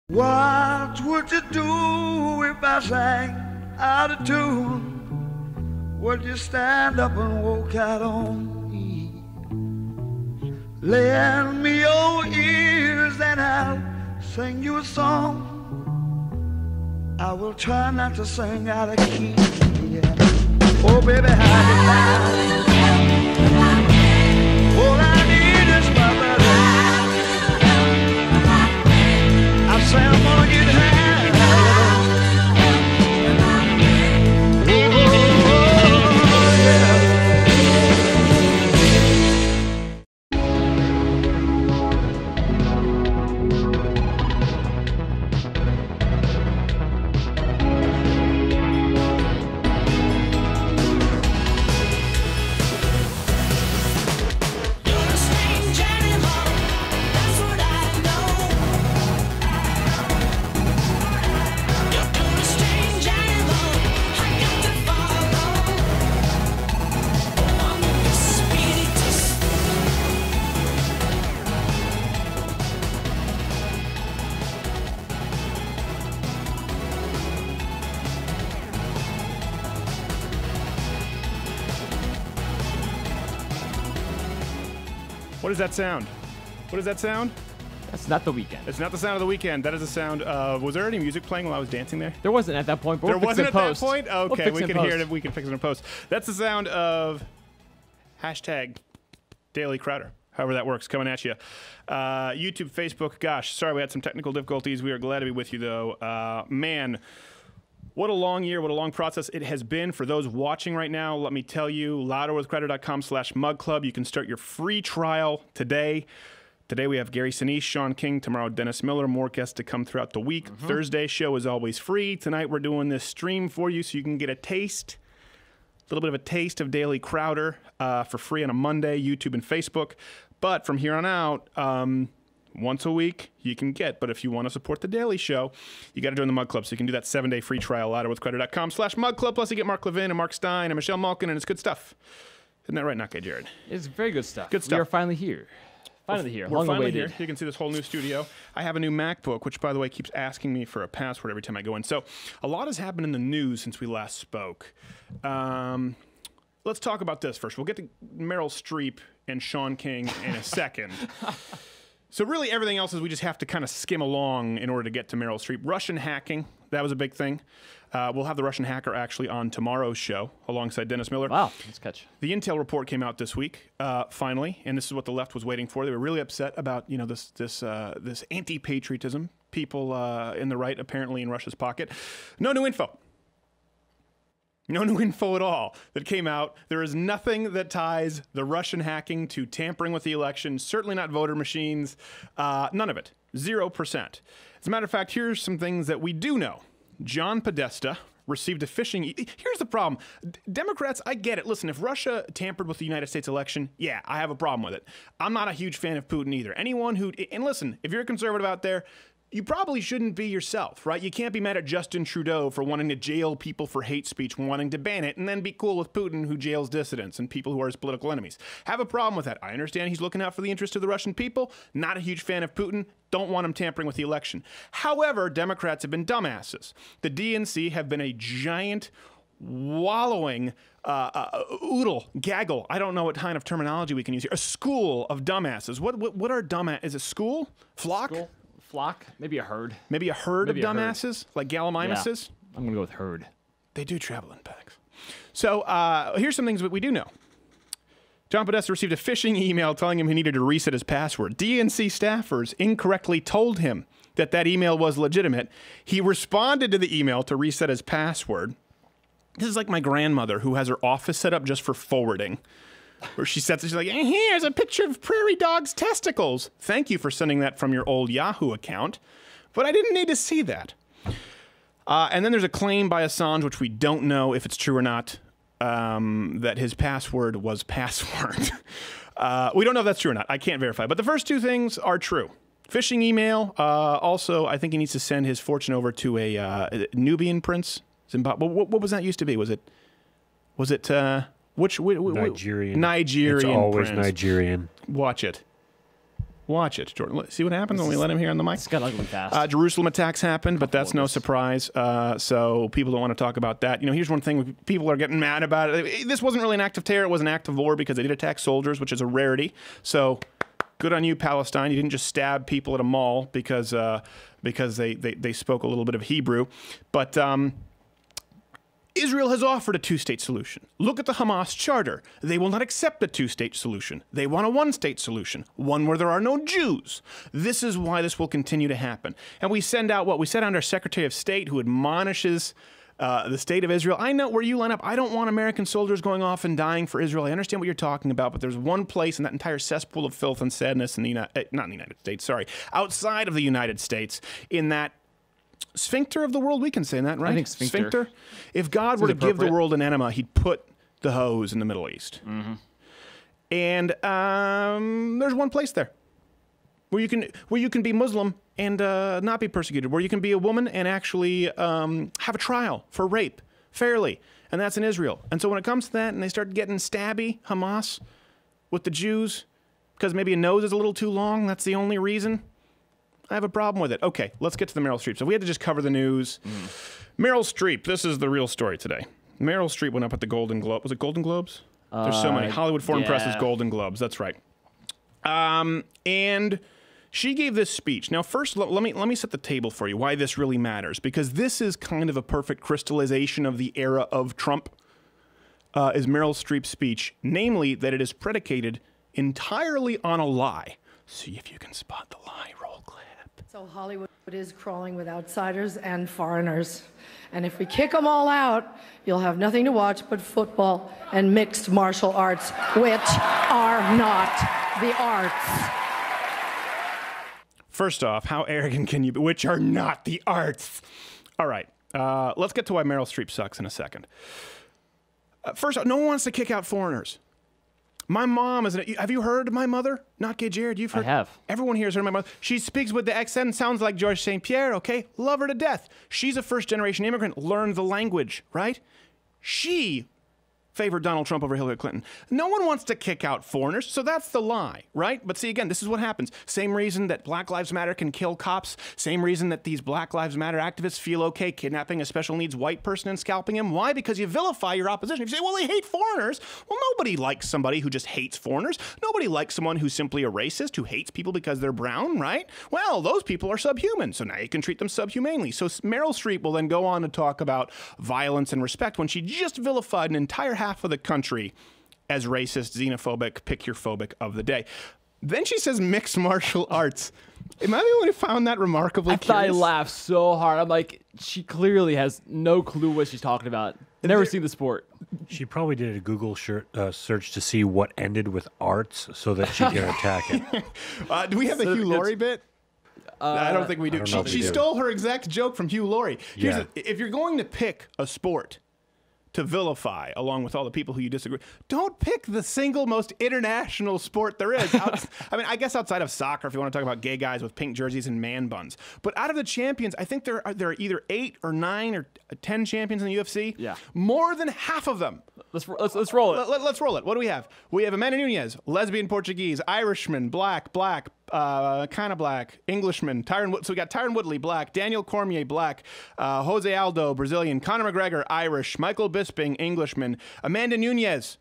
What would you do if I sang out of tune? Would you stand up and walk out on me? Lend me your ears and I'll sing you a song. I will try not to sing out of key. Yeah. Oh, baby, how you like? All I need is my brother. I say I'm gonna get high. Oh, yeah. What does that sound? What does that sound? That's not The Weeknd. It's not the sound of The Weeknd. That is the sound of... Was there any music playing while I was dancing there? There wasn't at that point, but there we'll wasn't fix it at in post. that point? Okay, we'll we fix can it in hear it. post. We can fix it in post. That's the sound of hashtag Daily Crowder. However that works, coming at you. YouTube, Facebook. Gosh, sorry we had some technical difficulties. We are glad to be with you, though. Man, what a long year, what a long process it has been. For those watching right now, let me tell you, louderwithcrowder.com/mugclub. You can start your free trial today. Today we have Gary Sinise, Shaun King. Tomorrow, Dennis Miller. More guests to come throughout the week. Thursday show is always free. Tonight we're doing this stream for you so you can get a taste, a little bit of a taste of Daily Crowder for free on a Monday, YouTube and Facebook. But from here on out, once a week you can get. But if you want to support the Daily Show, you got to join the Mug Club. So you can do that 7-day free trial, louderwithcrowder.com/mugclub. Plus you get Mark Levin and Mark Stein and Michelle Malkin, and it's good stuff. Isn't that right, Knockay Jared? It's very good stuff. Good stuff. We are finally here. Finally here. We're finally awaited. here. You can see this whole new studio. I have a new MacBook, which, by the way, keeps asking me for a password every time I go in. So a lot has happened in the news since we last spoke. Let's talk about this first. We'll get to Meryl Streep and Shaun King in a second. So really everything else is we just have to kind of skim along in order to get to Meryl Streep. Russian hacking, that was a big thing. We'll have the Russian hacker actually on tomorrow's show alongside Dennis Miller. Wow, let's catch. The Intel report came out this week, finally, and this is what the left was waiting for. They were really upset about this anti-patriotism. People in the right apparently in Russia's pocket. No new info. No new info at all that came out. There is nothing that ties the Russian hacking to tampering with the election, certainly not voter machines, none of it, 0%. As a matter of fact, here's some things that we do know. John Podesta received a phishing... Here's the problem. Democrats, I get it. Listen, if Russia tampered with the United States election, yeah, I have a problem with it. I'm not a huge fan of Putin either. Anyone who... And listen, if you're a conservative out there, you probably shouldn't be yourself, right? You can't be mad at Justin Trudeau for wanting to jail people for hate speech, wanting to ban it, and then be cool with Putin who jails dissidents and people who are his political enemies. Have a problem with that. I understand he's looking out for the interest of the Russian people. Not a huge fan of Putin. Don't want him tampering with the election. However, Democrats have been dumbasses. The DNC have been a giant wallowing oodle, gaggle. I don't know what kind of terminology we can use here. A school of dumbasses. What are dumbasses? Is it school? Flock? School? Flock? Maybe a herd. Maybe a herd Maybe of dumbasses? Like gallimimuses? Yeah. I'm going to go with herd. They do travel in packs. So here's some things that we do know. John Podesta received a phishing email telling him he needed to reset his password. DNC staffers incorrectly told him that that email was legitimate. He responded to the email to reset his password. This is like my grandmother who has her office set up just for forwarding. Where she sets it, she's like, here's a picture of prairie dog's testicles. Thank you for sending that from your old Yahoo account. But I didn't need to see that. And then there's a claim by Assange, which we don't know if it's true or not, that his password was password. We don't know if that's true or not. I can't verify. But the first two things are true. Phishing email. Also, I think he needs to send his fortune over to a Nubian prince. Zimbabwe. What was that used to be? Was it Nigerian. Nigerian It's always prince. Nigerian. Watch it. Watch it, Jordan. See what happens when we let him here on the mic? It's got ugly fast. Jerusalem attacks happened, but that's no surprise. So people don't want to talk about that. You know, here's one thing people are getting mad about. This wasn't really an act of terror. It was an act of war because they did attack soldiers, which is a rarity. So good on you, Palestine. You didn't just stab people at a mall because they spoke a little bit of Hebrew. But Israel has offered a two-state solution. Look at the Hamas charter. They will not accept a two-state solution. They want a one-state solution, one where there are no Jews. This is why this will continue to happen. And we send out what? We send out our Secretary of State who admonishes the state of Israel. I know where you line up. I don't want American soldiers going off and dying for Israel. I understand what you're talking about, but there's one place in that entire cesspool of filth and sadness in the not in the United States, sorry, outside of the United States, in that sphincter of the world, we can say that, right? I think sphincter. If God were to give the world an enema, he'd put the hose in the Middle East. Mm-hmm. And there's one place there where you can be Muslim and not be persecuted, where you can be a woman and actually have a trial for rape fairly, and that's in Israel. And so when it comes to that, and they start getting stabby, Hamas, with the Jews, because maybe a nose is a little too long, that's the only reason, I have a problem with it. Okay, let's get to the Meryl Streep. So we had to just cover the news. Meryl Streep, this is the real story today. Meryl Streep went up at the Golden Globe. Was it Golden Globes? There's so many. Hollywood Foreign Press's Golden Globes. That's right. And she gave this speech. Now, first, let me set the table for you, why this really matters. Because this is kind of a perfect crystallization of the era of Trump, is Meryl Streep's speech. Namely, that it is predicated entirely on a lie. See if you can spot the lie. Roll clip. So Hollywood is crawling with outsiders and foreigners. And if we kick them all out, you'll have nothing to watch but football and mixed martial arts, which are not the arts. First off, how arrogant can you be? Which are not the arts. All right, let's get to why Meryl Streep sucks in a second. First off, no one wants to kick out foreigners. My mom is have you heard of my mother? Not gay Jared, you've heard? I have. Everyone here has heard of my mother. She speaks with the accent, sounds like Georges St. Pierre, okay? Love her to death. She's a first-generation immigrant, learned the language, right? She favored Donald Trump over Hillary Clinton. No one wants to kick out foreigners, so that's the lie, right? But see, again, this is what happens. Same reason that Black Lives Matter can kill cops. Same reason that these Black Lives Matter activists feel okay kidnapping a special needs white person and scalping him. Why? Because you vilify your opposition. If you say, well, they hate foreigners. Well, nobody likes somebody who just hates foreigners. Nobody likes someone who's simply a racist, who hates people because they're brown, right? Well, those people are subhuman, so now you can treat them subhumanely. So Meryl Streep will then go on to talk about violence and respect when she just vilified an entire half of the country as racist, xenophobic, pick-your-phobic of the day. Then she says mixed martial arts. Am I the one who found that remarkably curious? I laughed so hard. I'm like, she clearly has no clue what she's talking about. Never seen the sport. She probably did a Google search to see what ended with arts so that she can attack it. Do we have the Hugh Laurie bit? I don't think we do. She stole her exact joke from Hugh Laurie. If you're going to pick a sport to vilify, along with all the people who you disagree, don't pick the single most international sport there is. I mean, I guess outside of soccer, if you want to talk about gay guys with pink jerseys and man buns. But out of the champions, I think there are either 8 or 9 or 10 champions in the UFC. Yeah. More than half of them. Let's roll it. Let's roll it. What do we have? We have Amanda Nunes, lesbian Portuguese, Irishman, black, kind of black, Englishman, so we got Tyron Woodley, black, Daniel Cormier, black, Jose Aldo, Brazilian, Conor McGregor, Irish, Michael Bisping, Englishman, Amanda Nunes,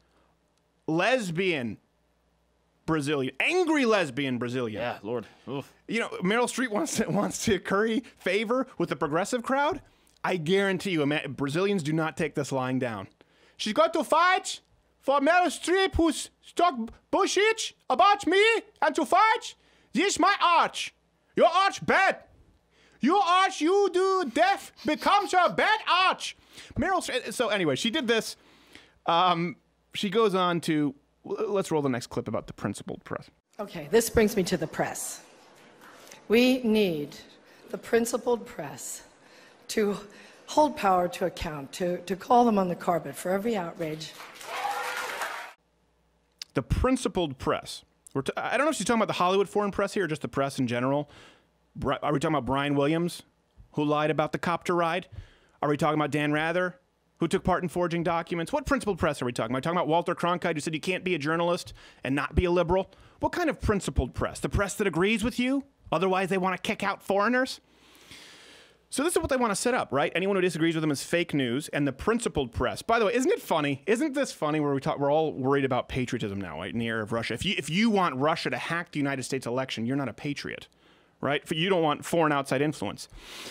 lesbian, Brazilian, angry lesbian Brazilian. Yeah, Lord. Oof. You know, Meryl Streep wants to curry favor with the progressive crowd. I guarantee you, Brazilians do not take this lying down. She's got to fight for Meryl Streep, who's talk bullshit about me, and to fight. This is my arch. Your arch bad. Your arch, you do deaf, becomes a bad arch. Meryl Streep. So anyway, she did this. She goes on to, let's roll the next clip about the principled press. Okay, this brings me to the press. We need the principled press to hold power to account, to call them on the carpet for every outrage. The principled press. I don't know if she's talking about the Hollywood Foreign Press here or just the press in general. Are we talking about Brian Williams, who lied about the copter ride? Are we talking about Dan Rather, who took part in forging documents? What principled press are we talking about? Are we talking about Walter Cronkite, who said you can't be a journalist and not be a liberal? What kind of principled press? The press that agrees with you? Otherwise, they want to kick out foreigners? So this is what they want to set up, right? Anyone who disagrees with them is fake news, and the principled press. By the way, isn't it funny? Isn't this funny where we're all worried about patriotism now, right, in the era of Russia? If you want Russia to hack the United States election, you're not a patriot, right? You don't want foreign outside influence.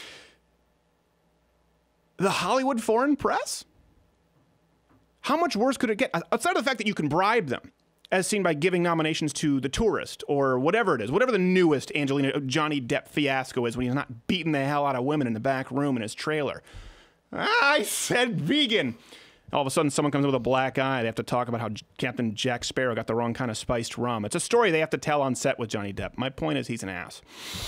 The Hollywood foreign press? How much worse could it get? Outside of the fact that you can bribe them, as seen by giving nominations to The Tourist or whatever it is, whatever the newest Johnny Depp fiasco is when he's not beating the hell out of women in the back room in his trailer. I said vegan. All of a sudden, someone comes in with a black eye. They have to talk about how Captain Jack Sparrow got the wrong kind of spiced rum. It's a story they have to tell on set with Johnny Depp. My point is he's an ass.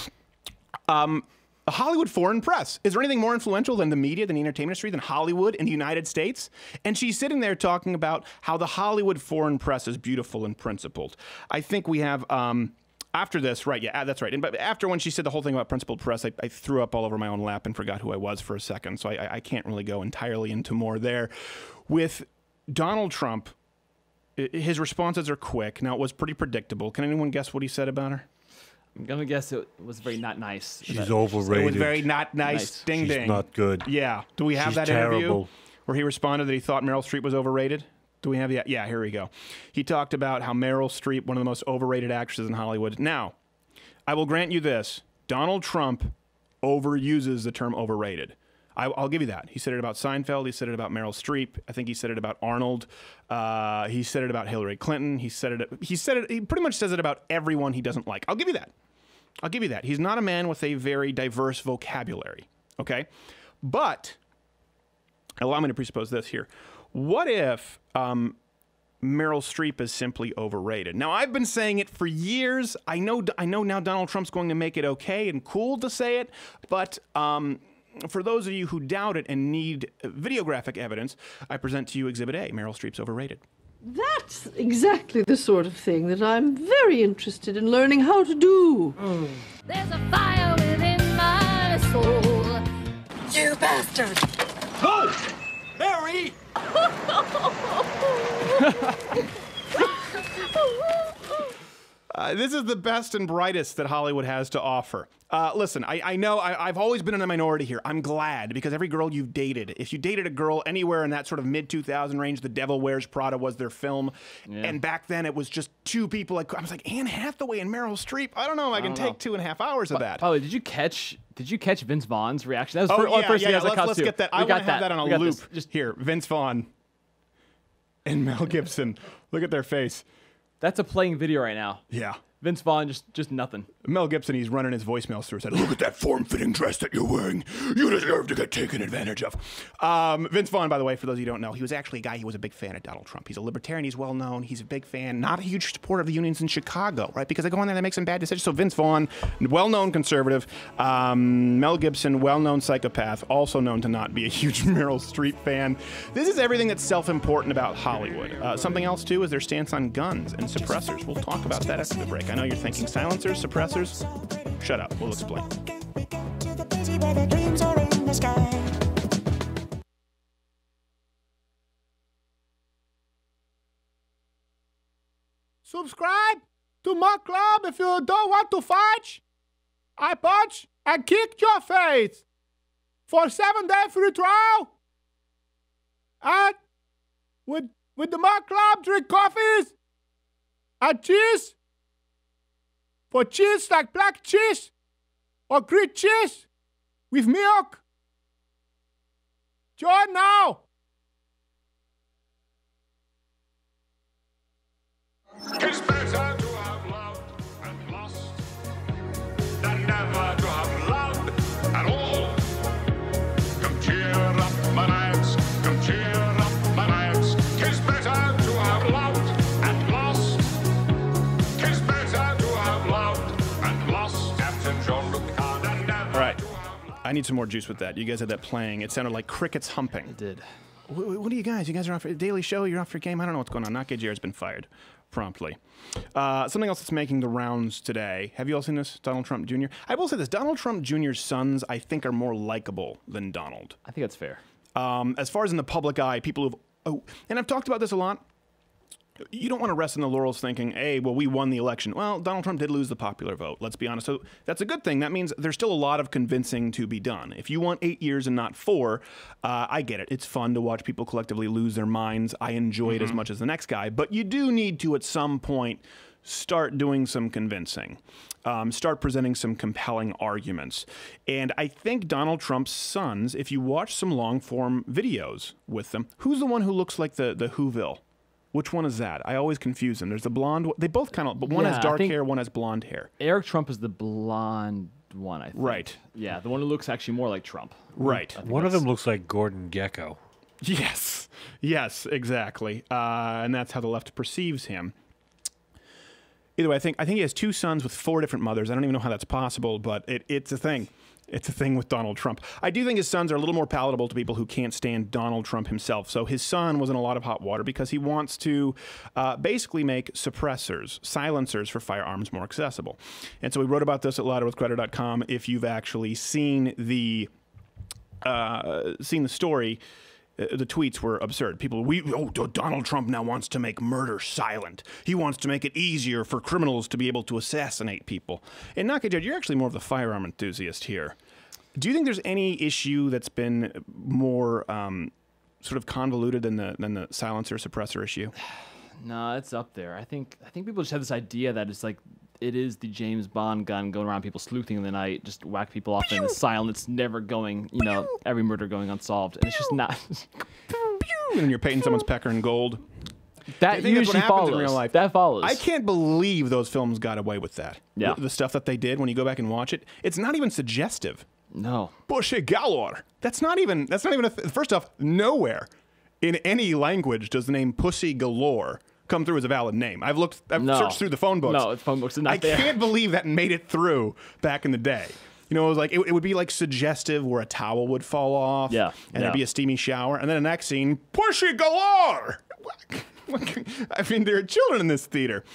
The Hollywood foreign press. Is there anything more influential than the media, than the entertainment industry, than Hollywood in the United States? And she's sitting there talking about how the Hollywood foreign press is beautiful and principled. I think we have, after this, right, yeah, that's right. But after when she said the whole thing about principled press, I threw up all over my own lap and forgot who I was for a second. So I can't really go entirely into more there. With Donald Trump, his responses are quick. Now, it was pretty predictable. Can anyone guess what he said about her? I'm going to guess it was very not nice. She's overrated. It was very not nice. Ding, ding. She's not good. Yeah. Do we have She's that terrible. interview where he responded that he thought Meryl Streep was overrated? Do we have that? Yeah, here we go. He talked about how Meryl Streep, one of the most overrated actresses in Hollywood. Now, I will grant you this. Donald Trump overuses the term overrated. I'll give you that. He said it about Seinfeld. He said it about Meryl Streep. I think he said it about Arnold. He said it about Hillary Clinton. He pretty much says it about everyone he doesn't like. I'll give you that. I'll give you that. He's not a man with a very diverse vocabulary, okay? But, allow me to presuppose this here. What if Meryl Streep is simply overrated? Now, I've been saying it for years. I know now Donald Trump's going to make it okay and cool to say it, but for those of you who doubt it and need videographic evidence, I present to you Exhibit A, Meryl Streep's overrated. That's exactly the sort of thing that I'm very interested in learning how to do. There's a fire within my soul. You bastard! Oh! Mary! This is the best and brightest that Hollywood has to offer. Listen, I know I've always been in a minority here. I'm glad, because every girl you've dated, if you dated a girl anywhere in that sort of mid-2000 range, The Devil Wears Prada was their film. Yeah. And back then it was just two people. I was like, Anne Hathaway and Meryl Streep. I don't know if I can take 2.5 hours of that. By the way, did you catch Vince Vaughn's reaction? That was yeah. Let's get that. I want to have that on a loop. Just here, Vince Vaughn and Mel Gibson. Look at their face. That's a playing video right now. Yeah. Vince Vaughn, just nothing. Mel Gibson, he's running his voicemails through. Said, "Look at that form-fitting dress that you're wearing. You deserve to get taken advantage of." Vince Vaughn, by the way, for those of you who don't know, he was actually a guy who was a big fan of Donald Trump. He's a libertarian. He's well-known. He's a big fan. Not a huge supporter of the unions in Chicago, right? Because they go in there and they make some bad decisions. So Vince Vaughn, well-known conservative. Mel Gibson, well-known psychopath, also known to not be a huge Meryl Streep fan. This is everything that's self-important about Hollywood. Something else, too, is their stance on guns and suppressors. We'll talk about that after the break. I know you're thinking silencers, suppressors. Shut up. We'll explain. Subscribe to my club if you don't want to fight. I punch and kick your face for 7-day free trial. And with the my club, drink coffees and cheese. For cheese like black cheese or green cheese with milk. Join now. It's better to have loved and lost than never to have loved at all. Come cheer up my nights, come cheer up my nights. 'Tis better to have loved and lost. 'Tis better to have loved and lost. Captain Jean-Luc and never. All right. I need some more juice with that. You guys had that playing. It sounded like crickets humping. It did. What are you guys? You guys are off for a Daily Show? You're off your game? I don't know what's going on. Not Gajir has been fired promptly. Something else that's making the rounds today. Have you all seen this? Donald Trump Jr.? I will say this. Donald Trump Jr.'s sons, I think, are more likable than Donald. I think that's fair. As far as in the public eye, people who've... Oh, and I've talked about this a lot. You don't want to rest in the laurels thinking, hey, well, we won the election. Well, Donald Trump did lose the popular vote, let's be honest. So that's a good thing. That means there's still a lot of convincing to be done. If you want 8 years and not 4, I get it. It's fun to watch people collectively lose their minds. I enjoy it as much as the next guy. But you do need to, at some point, start doing some convincing. Start presenting some compelling arguments. And I think Donald Trump's sons, if you watch some long-form videos with them, who's the one who looks like the Whoville? Which one is that? I always confuse them. There's the blonde. They both kind of, but one has dark hair, one has blonde hair. Eric Trump is the blonde one, I think. Right. Yeah, the one who looks actually more like Trump. Right. One of them looks like Gordon Gekko. Yes. Yes, exactly. And that's how the left perceives him. Either way, I think he has 2 sons with 4 different mothers. I don't even know how that's possible, but it's a thing. It's a thing with Donald Trump. I do think his sons are a little more palatable to people who can't stand Donald Trump himself. So his son was in a lot of hot water because he wants to basically make suppressors, silencers for firearms more accessible. And so we wrote about this at louderwithcrowder.com. If you've actually seen the story, the tweets were absurd. People, Donald Trump now wants to make murder silent. He wants to make it easier for criminals to be able to assassinate people. And Mockage, you're actually more of the firearm enthusiast here. Do you think there's any issue that's been more sort of convoluted than the silencer suppressor issue? No, it's up there. I think people just have this idea that it's like it is the James Bond gun going around people sleuthing in the night, just whack people off in the silence, never going, every murder going unsolved. And it's just not. And you're painting someone's pecker in gold. That usually follows. In real life. That follows. I can't believe those films got away with that. Yeah. The stuff that they did, when you go back and watch it, it's not even suggestive. No. Pussy galore. That's not even first off, nowhere in any language does the name Pussy Galore come through as a valid name. I've searched through the phone books. No, the phone books are not there. I can't believe that made it through back in the day. It was like it would be like suggestive where a towel would fall off. Yeah. And there'd be a steamy shower, and then the next scene, Pussy galore. I mean, there are children in this theater.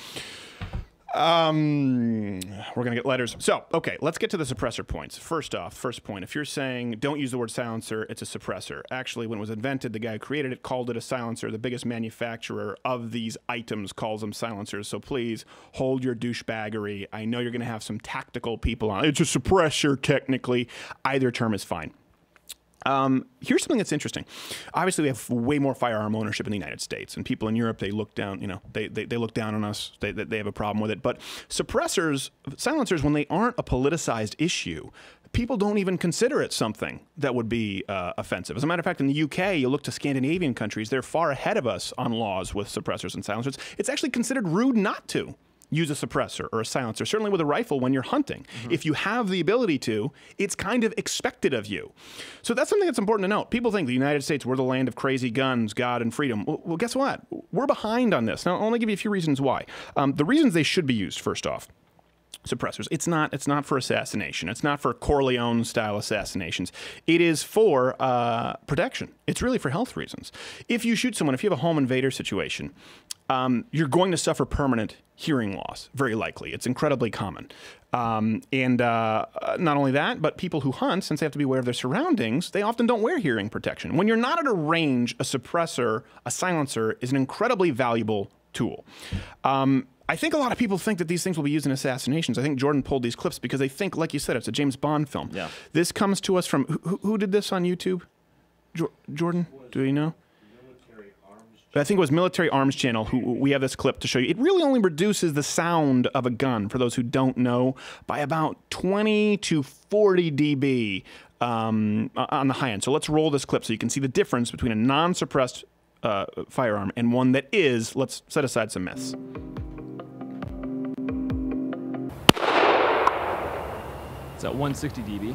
We're gonna get letters. So, okay, let's get to the suppressor points. First point, if you're saying don't use the word silencer, it's a suppressor. Actually, when it was invented, the guy who created it called it a silencer. The biggest manufacturer of these items calls them silencers. So please hold your douchebaggery. I know you're gonna have some tactical people on. It's a suppressor, technically. Either term is fine. Here's something that's interesting. Obviously, we have way more firearm ownership in the United States, and people in Europe, they look down. They look down on us. They have a problem with it. But suppressors, silencers, when they aren't a politicized issue, people don't even consider it something that would be offensive. As a matter of fact, in the UK, you look to Scandinavian countries; they're far ahead of us on laws with suppressors and silencers. It's actually considered rude not to use a suppressor or a silencer, certainly with a rifle when you're hunting. If you have the ability to, it's kind of expected of you. So that's something that's important to note. People think the United States, we're the land of crazy guns, God, and freedom. Well, guess what? We're behind on this. Now, I'll only give you a few reasons why. The reasons they should be used, first off, suppressors. It's not for assassination. It's not for Corleone-style assassinations. It is for protection. It's really for health reasons. If you shoot someone, if you have a home invader situation, you're going to suffer permanent hearing loss, very likely. It's incredibly common. And not only that, but people who hunt, since they have to be aware of their surroundings, they often don't wear hearing protection. When you're not at a range, a suppressor, a silencer is an incredibly valuable tool. I think a lot of people think that these things will be used in assassinations. I think Jordan pulled these clips because they think, like you said, it's a James Bond film. Yeah. This comes to us from, who did this on YouTube? Jordan, do you know? I think it was Military Arms Channel who we have this clip to show you. It really only reduces the sound of a gun, for those who don't know, by about 20 to 40 dB on the high end. So let's roll this clip so you can see the difference between a non-suppressed firearm and one that is. Let's set aside some myths. It's at 160 dB.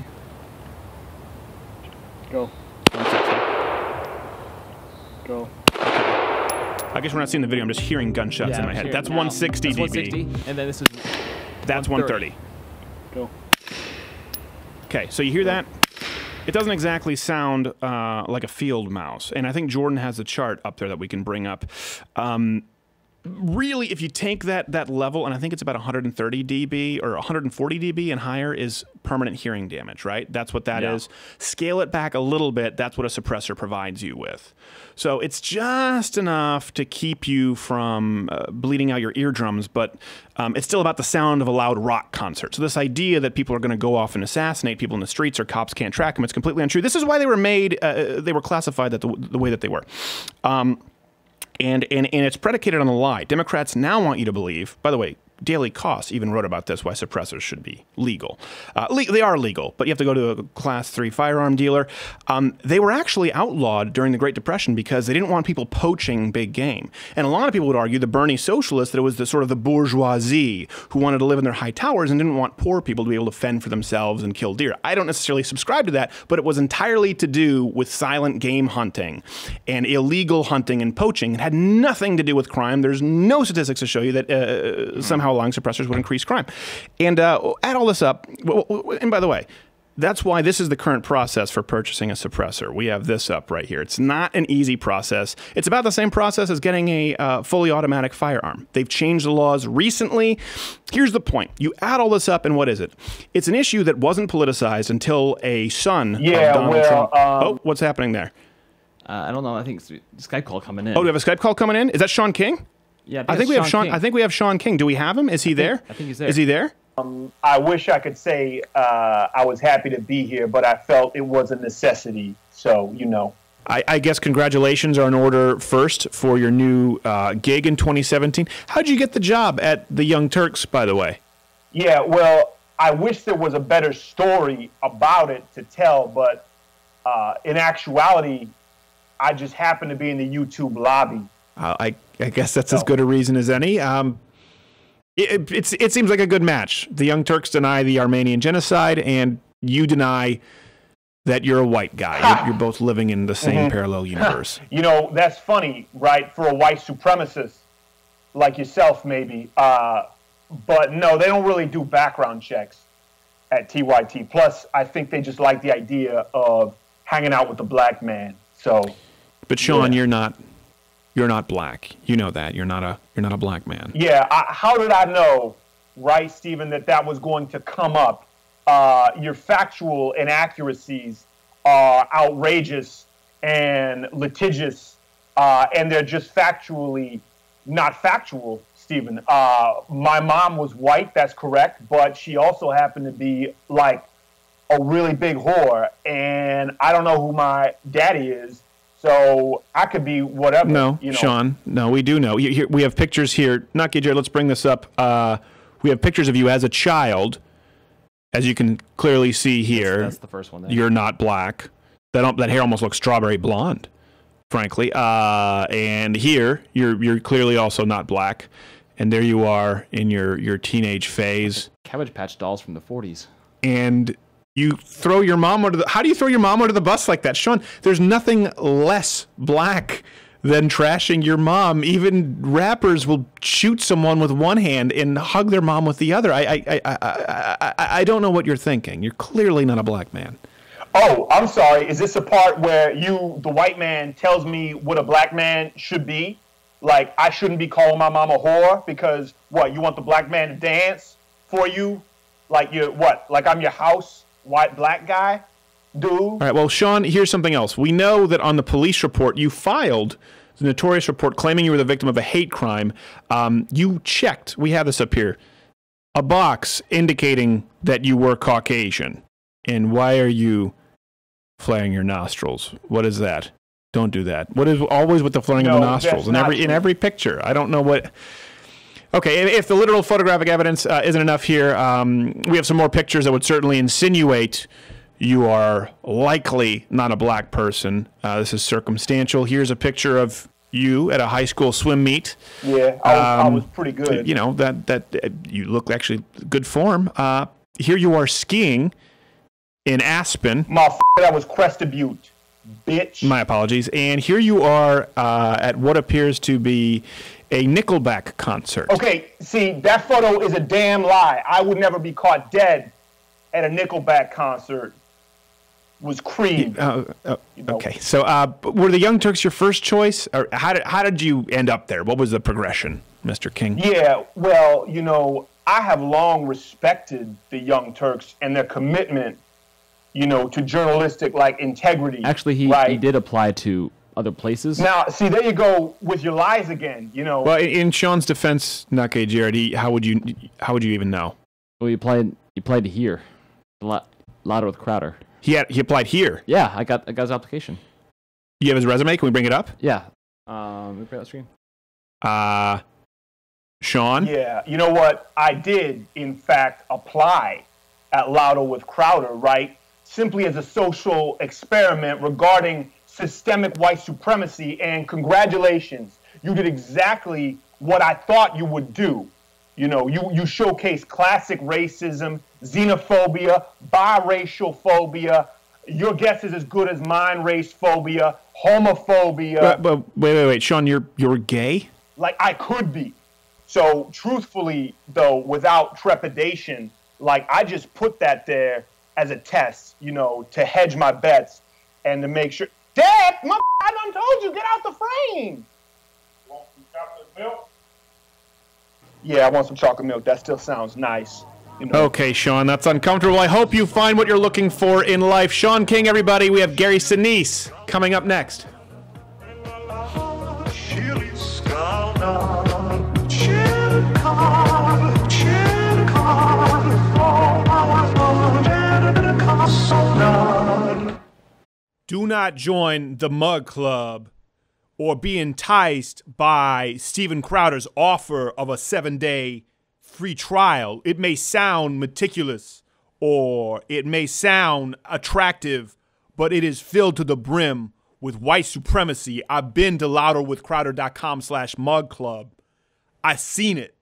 Go. 160. Go. I guess we're not seeing the video. I'm just hearing gunshots in my head. That's 160 dB. 160, and then this is. That's 130. Go. Okay, so you hear that? It doesn't exactly sound like a field mouse, and I think Jordan has a chart up there that we can bring up. really, if you take that level, and I think it's about 130 dB or 140 dB and higher is permanent hearing damage, right? That's what that is. Scale it back a little bit. That's what a suppressor provides you with. So it's just enough to keep you from bleeding out your eardrums, but it's still about the sound of a loud rock concert. So this idea that people are going to go off and assassinate people in the streets or cops can't track them, it's completely untrue. This is why they were made, they were classified that the way that they were. And it's predicated on a lie. Democrats now want you to believe, by the way, Daily Kos even wrote about this, why suppressors should be legal. They are legal, but you have to go to a Class 3 firearm dealer. They were actually outlawed during the Great Depression because they didn't want people poaching big game. And a lot of people would argue, the Bernie socialists, that it was the sort of the bourgeoisie who wanted to live in their high towers and didn't want poor people to be able to fend for themselves and kill deer. I don't necessarily subscribe to that, but it was entirely to do with silent game hunting and illegal hunting and poaching. It had nothing to do with crime. There's no statistics to show you that somehow allowing suppressors would increase crime. And add all this up, and by the way, that's why this is the current process for purchasing a suppressor. We have this up right here. It's not an easy process. It's about the same process as getting a fully automatic firearm. They've changed the laws recently. Here's the point. You add all this up, and what is it? It's an issue that wasn't politicized until a son of Donald Trump. Oh, what's happening there? I don't know. I think it's a Skype call coming in. Oh, do we have a Skype call coming in? Is that Sean King? Yeah, I think we have Sean. I think we have Sean King. Do we have him? Is he there? I think he's there. Is he there? I wish I could say I was happy to be here, but I felt it was a necessity. So, you know. I guess congratulations are in order first for your new gig in 2017. How'd you get the job at the Young Turks, by the way? Yeah, well, I wish there was a better story about it to tell, but in actuality, I just happened to be in the YouTube lobby. I guess that's as good a reason as any. It seems like a good match. The Young Turks deny the Armenian genocide, and you deny that you're a white guy. You're both living in the same parallel universe. You know, that's funny, right, for a white supremacist like yourself, maybe. But no, they don't really do background checks at TYT. Plus, I think they just like the idea of hanging out with the black man. So, but Sean, you're not black. You know that. You're not a black man. Yeah. How did I know, right, Stephen, that was going to come up? Your factual inaccuracies are outrageous and litigious, and they're just factually not factual, Stephen. My mom was white, that's correct, but she also happened to be like a really big whore, and I don't know who my daddy is. So I could be whatever. No, you know. Sean. No, we do know. We have pictures here. Naki Jared, let's bring this up. We have pictures of you as a child, as you can clearly see here. That's the first one there. You're not black. That hair almost looks strawberry blonde, frankly. And here, you're clearly also not black. And there you are in your teenage phase. Cabbage Patch Dolls from the 40s. And you throw your mom under the... How do you throw your mom under the bus like that? Sean, there's nothing less black than trashing your mom. Even rappers will shoot someone with one hand and hug their mom with the other. I don't know what you're thinking. You're clearly not a black man. Oh, I'm sorry. Is this a part where the white man, tells me what a black man should be? Like, I shouldn't be calling my mom a whore because, what, you want the black man to dance for you? Like, like I'm your house? White black guy, dude. All right, well, Sean, here's something else. We know that on the police report, you filed the notorious report claiming you were the victim of a hate crime. You checked, we have this up here, a box indicating that you were Caucasian. And why are you flaring your nostrils? What is that? Don't do that. What is always with the flaring of the nostrils in every picture? I don't know what... Okay, if the literal photographic evidence isn't enough here, we have some more pictures that would certainly insinuate you are likely not a black person. This is circumstantial. Here's a picture of you at a high school swim meet. Yeah, I was pretty good. You know, that you look actually good form. Here you are skiing in Aspen. That was Crested Butte, bitch. My apologies. And here you are at what appears to be a Nickelback concert. Okay, see, that photo is a damn lie. I would never be caught dead at a Nickelback concert. was creamed. Okay, so were the Young Turks your first choice, or how did you end up there? What was the progression, Mr. King? Yeah, well, I have long respected the Young Turks and their commitment, to journalistic integrity. Actually, he did apply to other places. Now, see, there you go with your lies again. Well, in Shaun's defense, Nake Jared, how would you even know? Well, he applied to here, Louder with Crowder. He applied here. Yeah, I got his application. You have his resume? Can we bring it up? Yeah. Let me bring that screen. Shaun? Yeah, you know what? I did, in fact, apply at Louder with Crowder, right? Simply as a social experiment regarding systemic white supremacy, and congratulations. You did exactly what I thought you would do. You showcase classic racism, xenophobia, biracial phobia. Your guess is as good as mine, race phobia, homophobia. But wait, Shaun, you're gay? Like, I could be. So, truthfully, though, without trepidation, I just put that there as a test, to hedge my bets and to make sure. Dad, I done told you, get out the frame. Want some chocolate milk? Yeah, I want some chocolate milk. That still sounds nice. Okay, Shaun, that's uncomfortable. I hope you find what you're looking for in life. Shaun King, everybody. We have Gary Sinise coming up next. Do not join the Mug Club or be enticed by Steven Crowder's offer of a 7-day free trial. It may sound meticulous or it may sound attractive, but it is filled to the brim with white supremacy. I've been to louderwithcrowder.com/mug club. I seen it.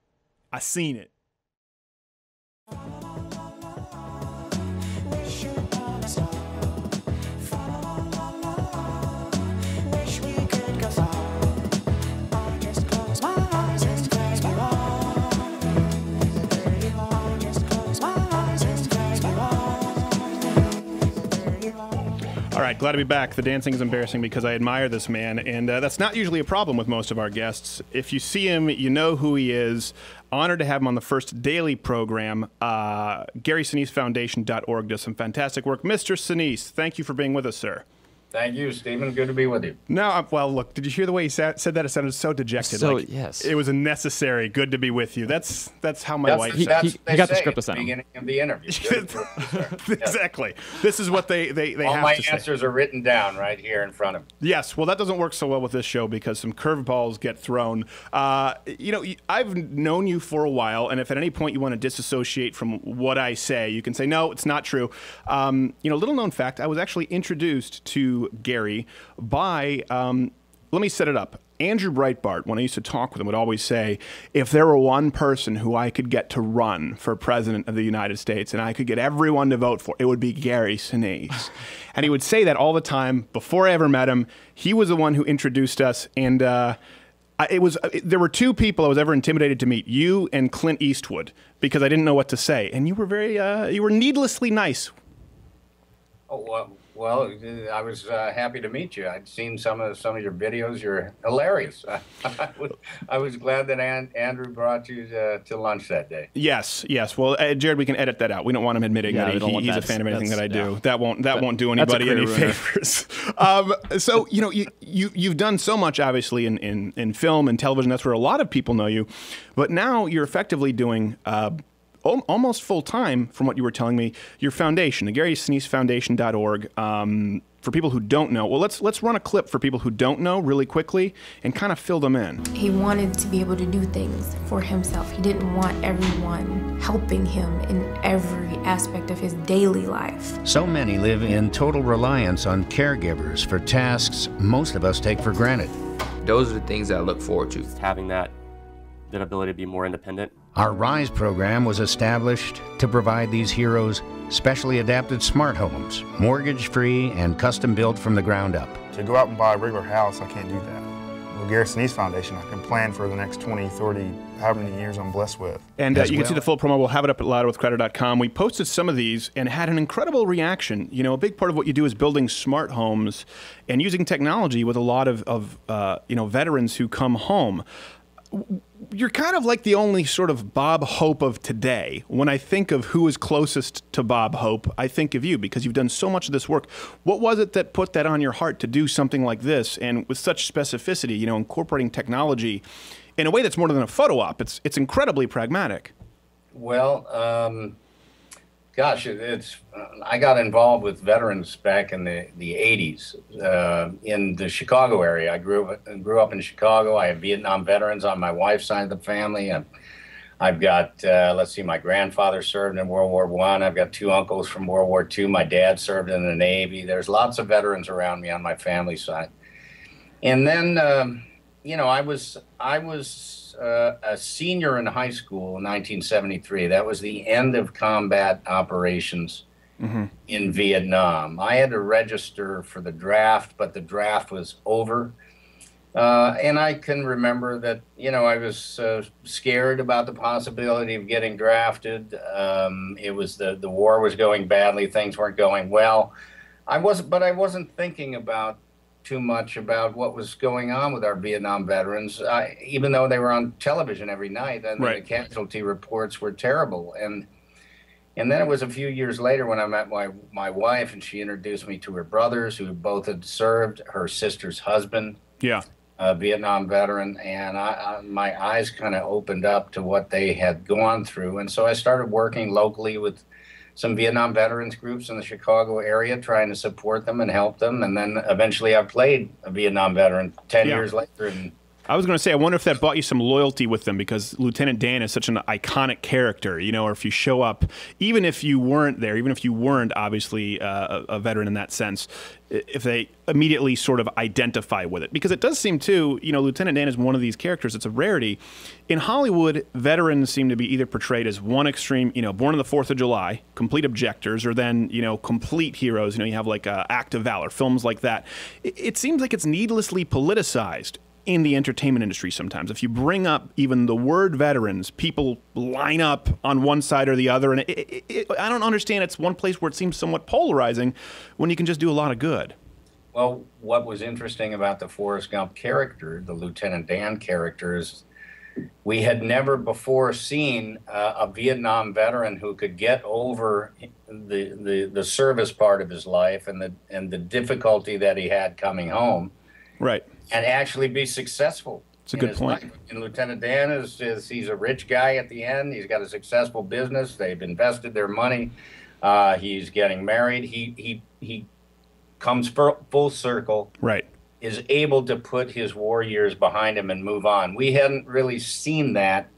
All right, glad to be back. The dancing is embarrassing because I admire this man, and that's not usually a problem with most of our guests. If you see him, you know who he is. Honored to have him on the first daily program. GarySiniseFoundation.org does some fantastic work. Mr. Sinise, thank you for being with us, sir. Thank you, Stephen. Good to be with you. No, well, look, did you hear the way he said that? It sounded so dejected. Yes. It was a necessary good to be with you. That's how my wife said. He got the script assigned. Beginning of the interview. Exactly. This is what they All have my to say. answers are written down right here in front of me. Yes, well, that doesn't work so well with this show because some curveballs get thrown. I've known you for a while, and if at any point you want to disassociate from what I say, you can say, no, it's not true. Little known fact, I was actually introduced to Gary by, let me set it up. Andrew Breitbart, when I used to talk with him, would always say, if there were one person who I could get to run for president of the United States and I could get everyone to vote for, it would be Gary Sinise. And he would say that all the time. Before I ever met him, he was the one who introduced us. And there were two people I was ever intimidated to meet, you and Clint Eastwood, because I didn't know what to say. And you were you were needlessly nice. Oh, well, I was happy to meet you. I'd seen some of your videos. You're hilarious. I was glad that Andrew brought you to lunch that day. Yes. Well, Jared, we can edit that out. We don't want him admitting that he's a fan of anything that I do. Yeah. That won't do anybody any favors. So you've done so much, obviously, in film and television. That's where a lot of people know you. But now you're effectively doing almost full time, from what you were telling me, your foundation, the GarySiniseFoundation.org. For people who don't know, well, let's run a clip for people who don't know really quickly and kind of fill them in. He wanted to be able to do things for himself. He didn't want everyone helping him in every aspect of his daily life. So many live in total reliance on caregivers for tasks most of us take for granted. Those are the things that I look forward to. Having that ability to be more independent. Our RISE program was established to provide these heroes specially adapted smart homes, mortgage-free and custom-built from the ground up. To go out and buy a regular house, I can't do that. with Gary Sinise Foundation, I can plan for the next 20, 30, however many years I'm blessed with. And you can see the full promo. We'll have it up at louderwithcrowder.com. We posted some of these and had an incredible reaction. You know, a big part of what you do is building smart homes and using technology with a lot of veterans who come home. You're kind of like the only sort of Bob Hope of today. When I think of who is closest to Bob Hope, I think of you because you've done so much of this work. What was it that put that on your heart to do something like this and with such specificity, you know, incorporating technology in a way that's more than a photo op? It's incredibly pragmatic. Well, gosh, I got involved with veterans back in the 80s in the Chicago area. I grew up in Chicago. I have Vietnam veterans on my wife's side of the family. I've got, let's see, my grandfather served in World War I. I've got 2 uncles from World War II. My dad served in the Navy. There's lots of veterans around me on my family side. And then, I was a senior in high school in 1973. That was the end of combat operations in Vietnam. I had to register for the draft, but the draft was over. And I can remember that, I was scared about the possibility of getting drafted. It was the war was going badly. Things weren't going well. I wasn't thinking about too much about what was going on with our Vietnam veterans, even though they were on television every night, and the casualty reports were terrible. And then it was a few years later when I met my wife, and she introduced me to her brothers, who both had served, her sister's husband, a Vietnam veteran, and my eyes kind of opened up to what they had gone through. And so I started working locally with some Vietnam veterans groups in the Chicago area, trying to support them and help them. And then eventually I played a Vietnam veteran 10 years later. And I was going to say, I wonder if that bought you some loyalty with them, because Lieutenant Dan is such an iconic character, or if you show up, even if you weren't there, even if you weren't obviously a veteran in that sense, if they immediately sort of identify with it. Because it does seem too, Lieutenant Dan is one of these characters. It's a rarity. In Hollywood, veterans seem to be either portrayed as one extreme, born on the 4th of July, complete objectors, or then, complete heroes. You have like Act of Valor, films like that. It seems like it's needlessly politicized in the entertainment industry sometimes. If you bring up even the word veterans, people line up on one side or the other. And I don't understand. It's one place where it seems somewhat polarizing when you can just do a lot of good. Well, what was interesting about the Forrest Gump character, the Lieutenant Dan character, is we had never before seen a Vietnam veteran who could get over the service part of his life and the difficulty that he had coming home. Right. And actually be successful. It's a good point. Life. And Lieutenant Dan he's a rich guy at the end. He's got a successful business. They've invested their money. He's getting married. He comes full circle. Right. Is able to put his war years behind him and move on. We hadn't really seen that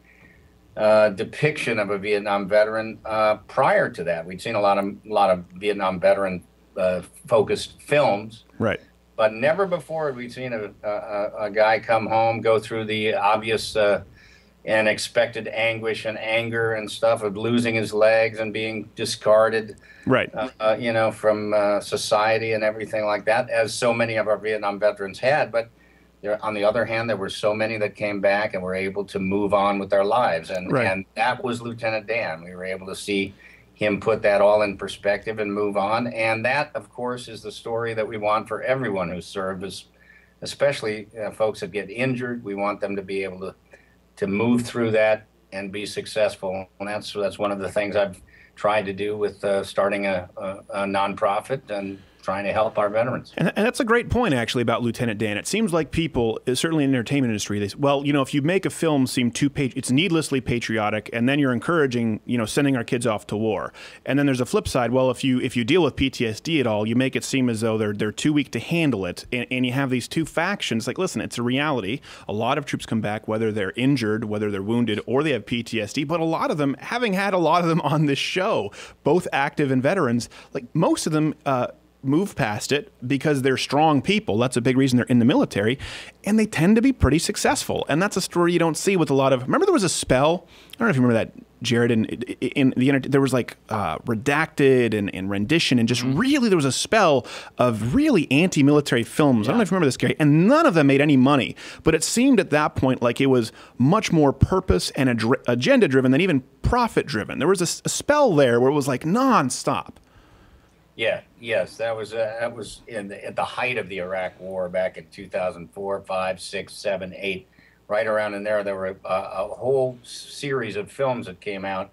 depiction of a Vietnam veteran prior to that. We'd seen a lot of Vietnam veteran focused films. Right. But never before had we seen a guy come home, go through the obvious and expected anguish and anger and stuff of losing his legs and being discarded, right? From society and everything like that, as so many of our Vietnam veterans had. But on the other hand, there were so many that came back and were able to move on with their lives. And that was Lieutenant Dan. We were able to see him put that all in perspective and move on. And that, of course, is the story that we want for everyone who served, especially folks that get injured. We want them to be able to move through that and be successful. And that's one of the things I've tried to do with starting a nonprofit and trying to help our veterans. And that's a great point, actually, about Lieutenant Dan. It seems like people, certainly in the entertainment industry, they say, well, if you make a film seem it's needlessly patriotic, and then you're encouraging, sending our kids off to war. And then there's a flip side. Well, if you deal with PTSD at all, you make it seem as though they're too weak to handle it, and you have these two factions. Like, listen, it's a reality. A lot of troops come back, whether they're injured, whether they're wounded, or they have PTSD. But a lot of them, having had a lot of them on this show, both active and veterans, like most of them, move past it because they're strong people. That's a big reason they're in the military, and they tend to be pretty successful. And that's a story you don't see with a lot of. Remember, there was a spell. I don't know if you remember that, Jared. In the there was like Redacted and Rendition, and just really there was a spell of really anti-military films. I don't know if you remember this, Gary. And none of them made any money. But it seemed at that point like it was much more purpose and agenda-driven than even profit-driven. There was a spell there where it was like nonstop. Yeah, yes, that was at the height of the Iraq War back in 2004, 5, 6, 7, 8, right around in there. There were a whole series of films that came out.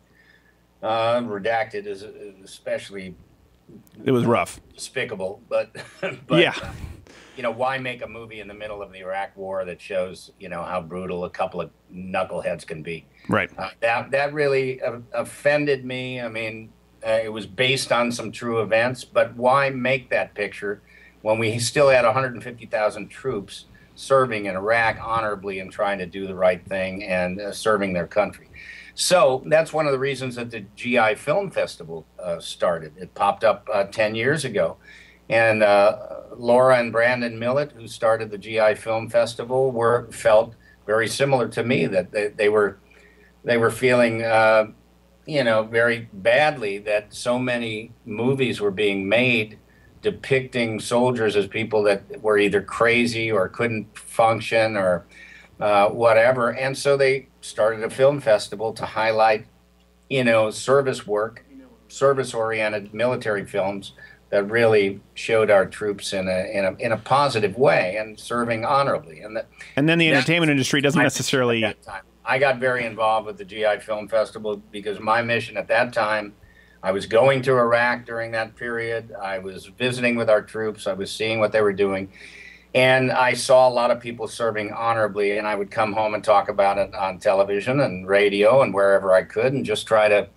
Redacted is especially. It was rough. Despicable, but yeah. You know, why make a movie in the middle of the Iraq War that shows, you know, how brutal a couple of knuckleheads can be? Right. That really offended me. I mean. It was based on some true events, but why make that picture when we still had 150,000 troops serving in Iraq honorably and trying to do the right thing and serving their country? So that's one of the reasons that the GI Film Festival started. It popped up 10 years ago. And Laura and Brandon Millett, who started the GI Film Festival, felt very similar to me, that they were feeling you know, very badly that so many movies were being made depicting soldiers as people that were either crazy or couldn't function or whatever. And so they started a film festival to highlight, you know, service work, service-oriented military films that really showed our troops in a positive way and serving honorably. And then the entertainment industry doesn't necessarily. I got very involved with the GI Film Festival because my mission at that time, I was going to Iraq during that period. I was visiting with our troops. I was seeing what they were doing. And I saw a lot of people serving honorably, and I would come home and talk about it on television and radio and wherever I could, and just try to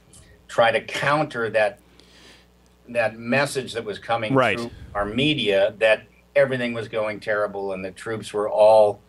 counter that message that was coming through our media, that everything was going terrible and the troops were all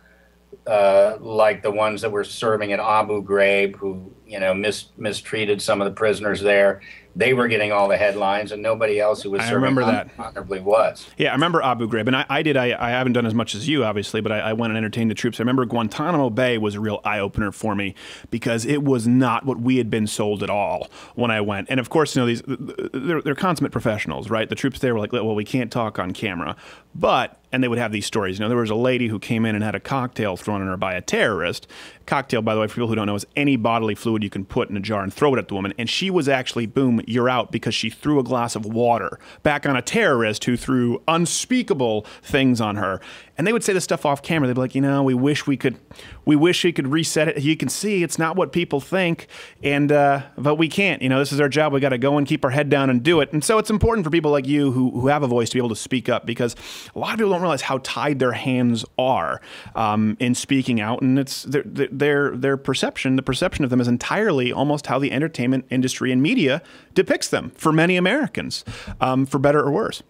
like the ones that were serving at Abu Ghraib, who, you know, mistreated some of the prisoners there. They were getting all the headlines, and nobody else who was serving honorably was. Yeah, I remember Abu Ghraib, and I haven't done as much as you, obviously, but I went and entertained the troops. I remember Guantanamo Bay was a real eye-opener for me because it was not what we had been sold at all when I went. And of course, you know, they're consummate professionals, right? The troops there were like, well, we can't talk on camera, and they would have these stories. You know, there was a lady who came in and had a cocktail thrown on her by a terrorist. Cocktail, by the way, for people who don't know, is any bodily fluid you can put in a jar and throw it at the woman. And she was actually, boom, you're out, because she threw a glass of water back on a terrorist who threw unspeakable things on her. And they would say this stuff off camera. They'd be like, you know, we wish we could reset it. You can see it's not what people think, and but we can't. You know, this is our job. We got to go and keep our head down and do it. And so it's important for people like you who have a voice to be able to speak up, because a lot of people don't realize how tied their hands are in speaking out, and it's their perception. The perception of them is entirely almost how the entertainment industry and media depicts them for many Americans, for better or worse.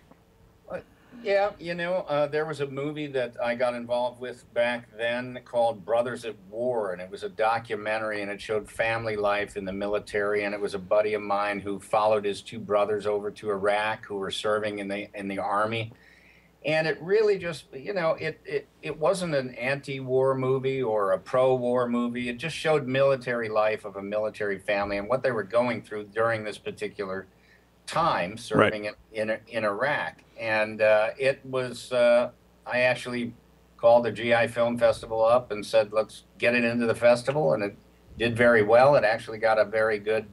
Yeah, you know, there was a movie that I got involved with back then called Brothers at War, and it was a documentary, and it showed family life in the military, and it was a buddy of mine who followed his two brothers over to Iraq who were serving in the Army. And it really just, you know, it wasn't an anti-war movie or a pro-war movie. It just showed military life of a military family and what they were going through during this particular time serving in Iraq. And it was, I actually called the GI Film Festival up and said, let's get it into the festival. And it did very well. It actually got a very good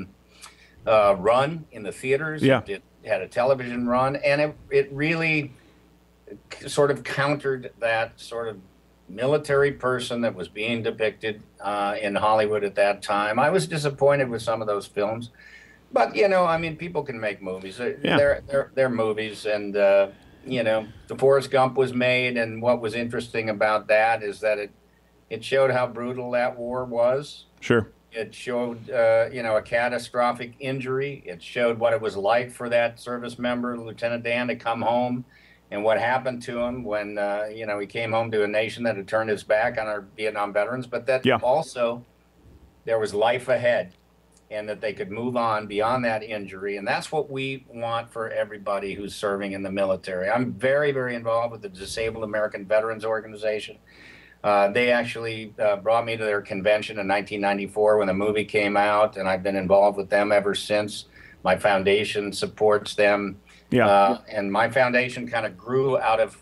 run in the theaters. Yeah. It had a television run. And it really sort of countered that sort of military person that was being depicted in Hollywood at that time. I was disappointed with some of those films. But, you know, I mean, people can make movies. They're movies. And, you know, the Forrest Gump was made. And what was interesting about that is that it showed how brutal that war was. Sure. It showed, you know, a catastrophic injury. It showed what it was like for that service member, Lieutenant Dan, to come home, and what happened to him when, you know, he came home to a nation that had turned its back on our Vietnam veterans. But that also, there was life ahead. and that they could move on beyond that injury. And that's what we want for everybody who's serving in the military. I'm very, very involved with the Disabled American Veterans Organization. They actually brought me to their convention in 1994 when the movie came out, and I've been involved with them ever since. My foundation supports them. Yeah. And my foundation kind of grew out of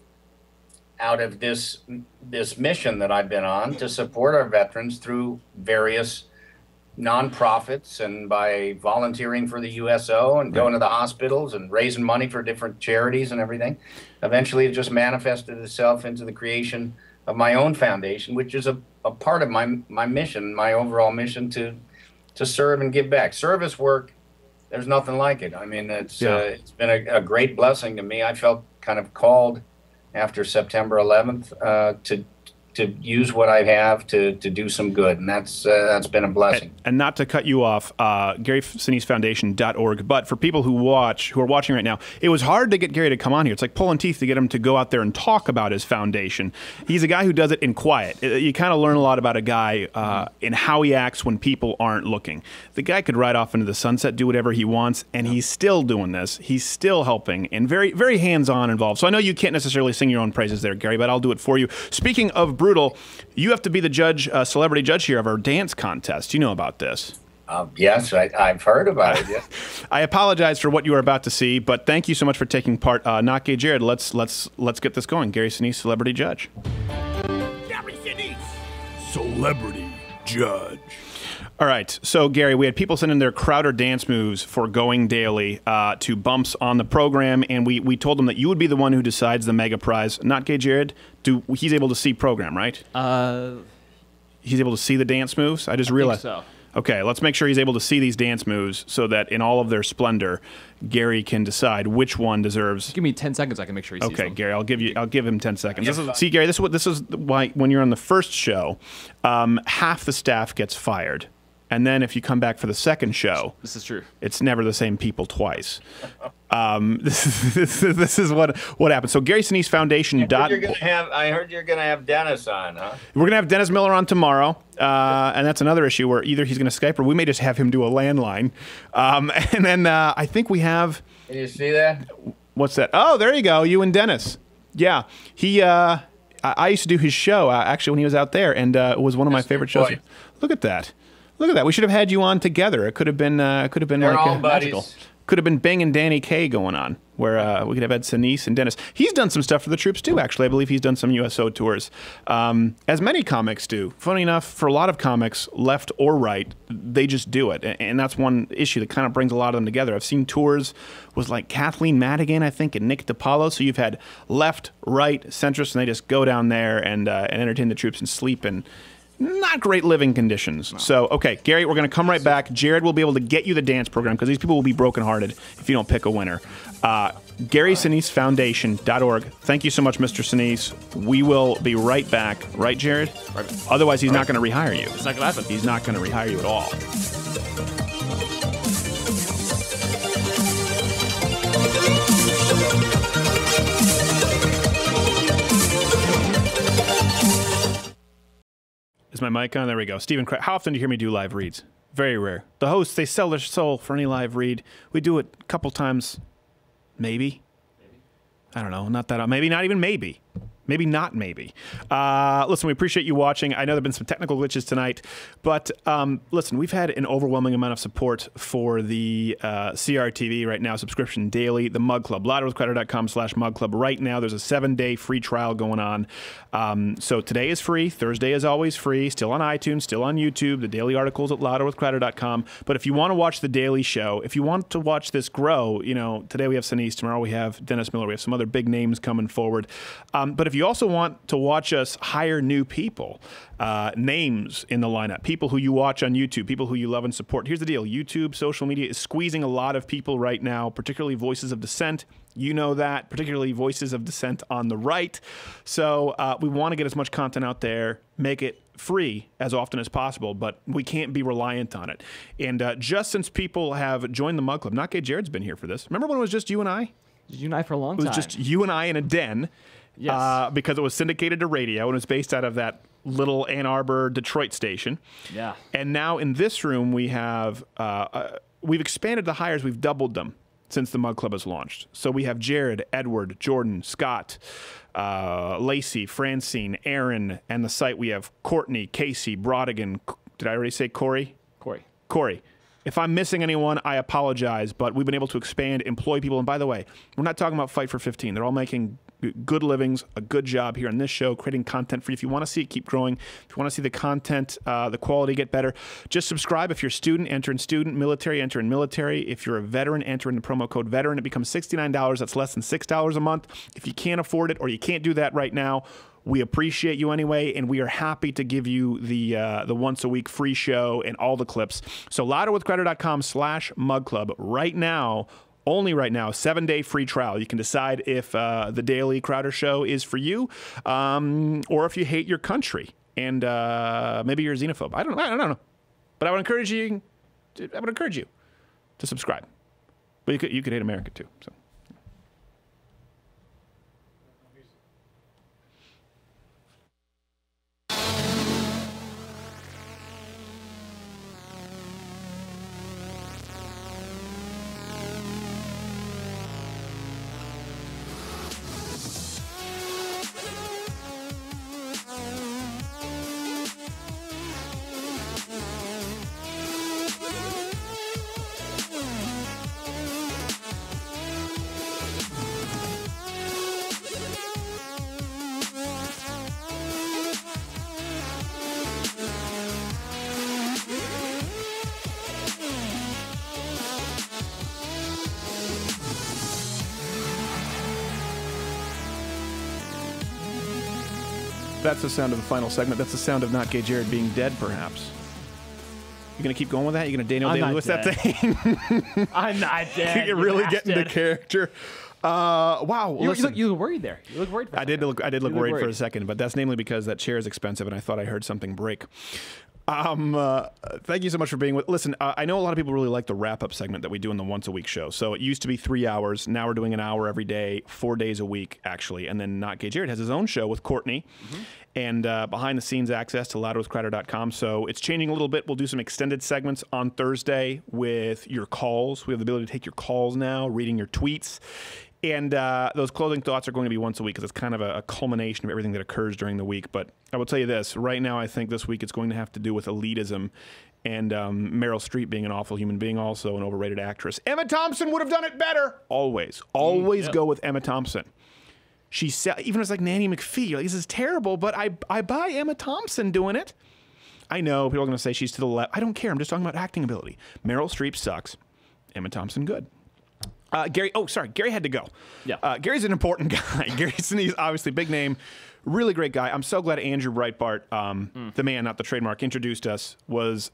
this mission that I've been on to support our veterans through various nonprofits and by volunteering for the USO and going to the hospitals and raising money for different charities and everything. Eventually, it just manifested itself into the creation of my own foundation, which is a part of my mission, my overall mission to serve and give back. Service work, there's nothing like it. I mean, it's been a great blessing to me. I felt kind of called after September 11th to use what I have to do some good, and that's been a blessing. And not to cut you off, GarySiniseFoundation.org, but for people who are watching right now, it was hard to get Gary to come on here. It's like pulling teeth to get him to go out there and talk about his foundation. He's a guy who does it in quiet. You kind of learn a lot about a guy in how he acts when people aren't looking. The guy could ride off into the sunset, do whatever he wants, and he's still doing this. He's still helping and very, very hands-on involved. So I know you can't necessarily sing your own praises there, Gary, but I'll do it for you. Speaking of brutal, you have to be the judge, celebrity judge here of our dance contest. You know about this. Yes, I've heard about it. Yes. I apologize for what you are about to see, but thank you so much for taking part. Not Gay Jared. Let's get this going. Gary Sinise, celebrity judge. Gary Sinise, celebrity judge. All right, so Gary, we had people send in their Crowder dance moves for Going Daily to bumps on the program, and we told them that you would be the one who decides the mega prize. Not Gay Jared. He's able to see program, right? He's able to see the dance moves? I realized. Think so. Okay, let's make sure he's able to see these dance moves so that in all of their splendor, Gary can decide which one deserves. Give me 10 seconds. I can make sure he sees them. Okay, Gary, I'll give him 10 seconds. See, Gary, this is why when you're on the first show, half the staff gets fired. And then if you come back for the second show, this is true. It's never the same people twice. This is what happened. So Gary Sinise Foundation. I heard you're gonna have Dennis on, huh? We're gonna have Dennis Miller on tomorrow, and that's another issue where either he's gonna Skype or we may just have him do a landline. And then I think we have. Can you see that? What's that? Oh, there you go. You and Dennis. Yeah, he. I used to do his show actually when he was out there, and it was one of my favorite shows. Look at that. Look at that. We should have had you on together. It could have been They're like all magical. Could have been Bing and Danny Kaye going on, where we could have had Sinise and Dennis. He's done some stuff for the troops too, actually. I believe he's done some USO tours, as many comics do. Funny enough, for a lot of comics, left or right, they just do it. And that's one issue that kind of brings a lot of them together. I've seen tours with like Kathleen Madigan, I think, and Nick DiPaolo. So you've had left, right, centrist, and they just go down there and entertain the troops and sleep and not great living conditions. No. So, okay, Gary, we're going to come right back. Jared will be able to get you the dance program because these people will be brokenhearted if you don't pick a winner. GarySiniseFoundation.org. Thank you so much, Mr. Sinise. We will be right back. Right, Jared? Right. Otherwise, he's not going to rehire you. It's not going to happen. He's not going to rehire you at all. Is my mic on? There we go. Stephen Craig. How often do you hear me do live reads? Very rare. The hosts, they sell their soul for any live read. We do it a couple times, maybe. I don't know. Not that. Maybe not even maybe. Maybe not maybe. Listen, we appreciate you watching. I know there have been some technical glitches tonight, but listen, we've had an overwhelming amount of support for the CRTV right now, subscription daily, the Mug Club, louderwithcrowder.com/Mug Club. Right now, there's a 7-day free trial going on. So today is free. Thursday is always free. Still on iTunes, still on YouTube. The daily articles at louderwithcrowder.com. But if you want to watch the daily show, if you want to watch this grow, today we have Sinise, tomorrow we have Dennis Miller, we have some other big names coming forward. But if you also want to watch us hire new people, names in the lineup, people who you watch on YouTube, people who you love and support. Here's the deal. YouTube, social media is squeezing a lot of people right now, particularly voices of dissent. You know that, particularly voices of dissent on the right. So we want to get as much content out there, make it free as often as possible, but we can't be reliant on it. And just since people have joined the Mug Club, not Gay Jared's been here for this. Remember when it was just you and I? You and I for a long time. It was just you and I in a den. Yes. Because it was syndicated to radio and it was based out of that little Ann Arbor, Detroit station. Yeah. And now in this room, we have, we've expanded the hires. We've doubled them since the Mug Club has launched. So we have Jared, Edward, Jordan, Scott, Lacey, Francine, Aaron, and the site we have Courtney, Casey, Brodigan. Did I already say Corey? Corey. If I'm missing anyone, I apologize, but we've been able to expand, employ people. And by the way, we're not talking about Fight for 15. They're all making good livings, a good job here on this show, creating content for you. If you want to see it keep growing, if you want to see the content, the quality get better, just subscribe. If you're a student, enter in student, military, enter in military. If you're a veteran, enter in the promo code veteran. It becomes $69. That's less than $6 a month. If you can't afford it or you can't do that right now, we appreciate you anyway, and we are happy to give you the once a week free show and all the clips. So louderwithcrowder.com/mugclub right now. Only right now, 7-day free trial. You can decide if the daily Crowder show is for you, or if you hate your country and maybe you're a xenophobe. I don't know, but I would encourage you. To subscribe. But you could hate America too. So. That's the sound of the final segment. That's the sound of Not Gay Jared being dead, perhaps. You gonna keep going with that? You gonna Daniel Day-Lewis that thing? I'm not dead. You're really getting the character. Wow. You look worried there. You look worried for a second. I did look worried for a second, but that's namely because that chair is expensive, and I thought I heard something break. Thank you so much for being with. Listen, I know a lot of people really like the wrap-up segment that we do in the once a week show. So it used to be 3 hours. Now we're doing an hour every day, 4 days a week, actually. And then Not Gay Jared has his own show with Courtney, and behind-the-scenes access to louderwithcrowder.com. So it's changing a little bit. We'll do some extended segments on Thursday with your calls. We have the ability to take your calls now, reading your tweets. And those closing thoughts are going to be once a week because it's kind of a culmination of everything that occurs during the week. But I will tell you this, right now I think this week it's going to have to do with elitism and Meryl Streep being an awful human being, also an overrated actress. Emma Thompson would have done it better. Always go with Emma Thompson. She said, even as like Nanny McPhee, like, this is terrible, but I buy Emma Thompson doing it. I know people are going to say she's to the left. I don't care. I'm just talking about acting ability. Meryl Streep sucks. Emma Thompson good. Gary had to go. Yeah. Gary's an important guy. Gary Sinise, obviously big name, really great guy. I'm so glad Andrew Breitbart, the man, not the trademark, introduced us, was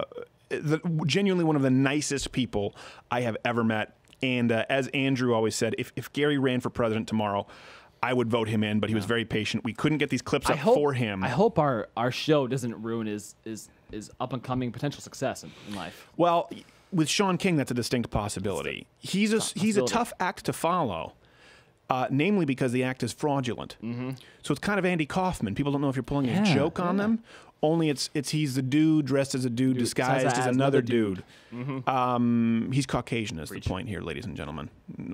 genuinely one of the nicest people I have ever met. And as Andrew always said, if Gary ran for president tomorrow, I would vote him in, but he was very patient. We couldn't get these clips up for him. I hope our show doesn't ruin his up-and-coming potential success in life. Well, with Sean King, that's a distinct possibility. He's a tough act to follow, namely because the act is fraudulent. So it's kind of Andy Kaufman. People don't know if you're pulling a joke on them. Only he's the dude dressed as a dude disguised as another dude. He's Caucasian is the point here, ladies and gentlemen.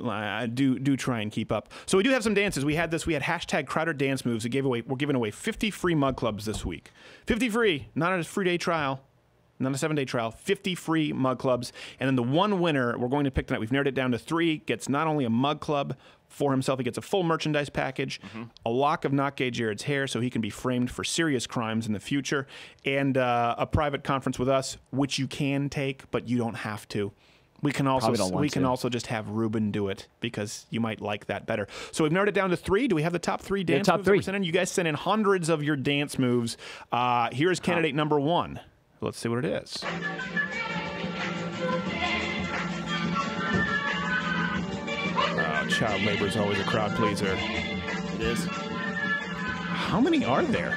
Do try and keep up. So we do have some dances. We had hashtag Crowder dance moves. We're giving away 50 free mug clubs this week. 50 free, not a free day trial. Not a 7-day trial, 50 free mug clubs. And then the one winner, we're going to pick tonight. We've narrowed it down to 3, gets not only a mug club for himself, he gets a full merchandise package, a lock of Not Gay Jared's hair so he can be framed for serious crimes in the future, and a private conference with us, which you can take, but you don't have to. We can also just have Ruben do it because you might like that better. So we've narrowed it down to 3. Do we have the top 3 dance moves that we're sending? You guys sent in hundreds of your dance moves. Here's candidate number 1. Let's see what it is. Child labor is always a crowd pleaser. It is. How many are there?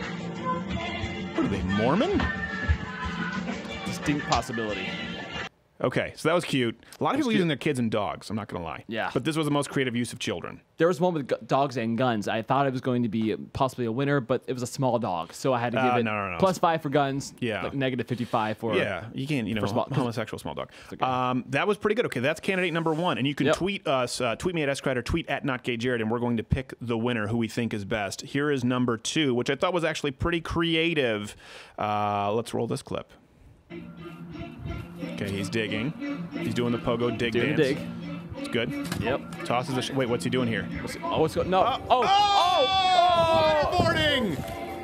What are they, Mormon? Distinct possibility. Okay, so that was cute. A lot of people using their kids and dogs, I'm not going to lie. Yeah. But this was the most creative use of children. There was one with dogs and guns. I thought it was going to be possibly a winner, but it was a small dog. So I had to give it no. +5 for guns, Yeah. like -55 for... Yeah, you can't, homosexual small dog. Okay. That was pretty good. Okay, that's candidate number 1. And you can tweet us, tweet me at @SCride or tweet at NotGayJared, and we're going to pick the winner who we think is best. Here is number 2, which I thought was actually pretty creative. Let's roll this clip. Okay, he's digging. He's doing the pogo dig dance. Dig. It's good. Yep. Tosses a wait, what's he doing here? What's going? No. Waterboarding!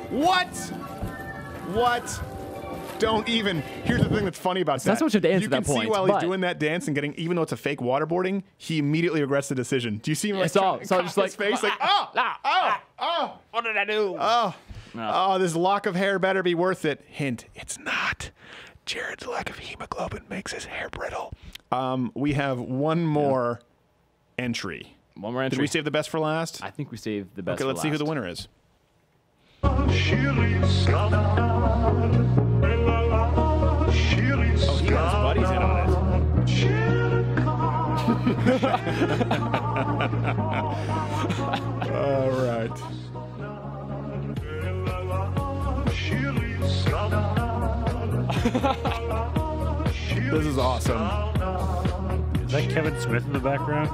What? Don't even. Here's the thing that's funny about that. That's what you dance You at that can see point, while he's but- doing that dance and getting, even though it's a fake waterboarding, he immediately regrets the decision. Do you see him like saw cock just like his face like, what did I do? Oh, this lock of hair better be worth it. Hint, it's not. Jared's lack of hemoglobin makes his hair brittle. We have one more entry. One more entry. Did we save the best for last? I think we saved the best Okay, for let's see who last. the winner is. Oh, he got his buddies in on it. All right. This is awesome. Is that Kevin Smith in the background?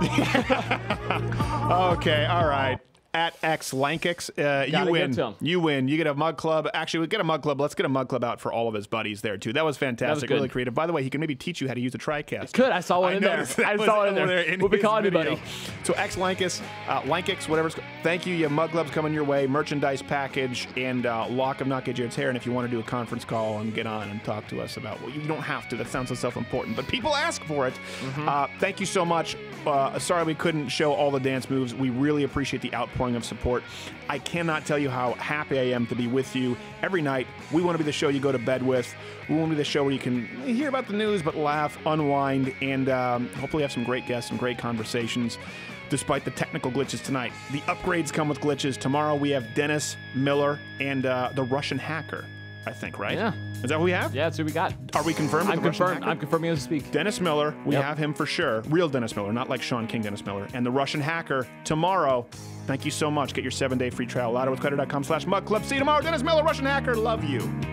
Okay, all right. At XLankix, you win. You win. You get a mug club. Actually, we get a mug club. Let's get a mug club out for all of his buddies there too. That was fantastic. good. Really creative. By the way, he can maybe teach you how to use a TriCast. Good. I saw one in there. I saw it in there. We'll be calling you, buddy. So XLankix, Lankix, whatever. Thank you. You have mug clubs coming your way, merchandise package, and lock of Not Gay Jared's hair. And if you want to do a conference call and get on and talk to us about, well, you don't have to. That sounds so self-important, but people ask for it. Thank you so much. Sorry we couldn't show all the dance moves. We really appreciate the outpouring of support. I cannot tell you how happy I am to be with you every night. We want to be the show you go to bed with. We want to be the show where you can hear about the news but laugh, unwind, and hopefully have some great guests and great conversations despite the technical glitches tonight. The upgrades come with glitches. Tomorrow we have Dennis Miller and the Russian hacker, I think, right? Yeah. Is that who we have? Yeah, that's who we got. Are we confirmed? I'm confirmed. I'm confirming as we speak. Dennis Miller, we have him for sure. Real Dennis Miller, not like Sean King Dennis Miller. And the Russian hacker tomorrow. Thank you so much. Get your 7-day free trial. LouderWithCreditor.com/mugclub. See you tomorrow. Dennis Miller, Russian hacker. Love you.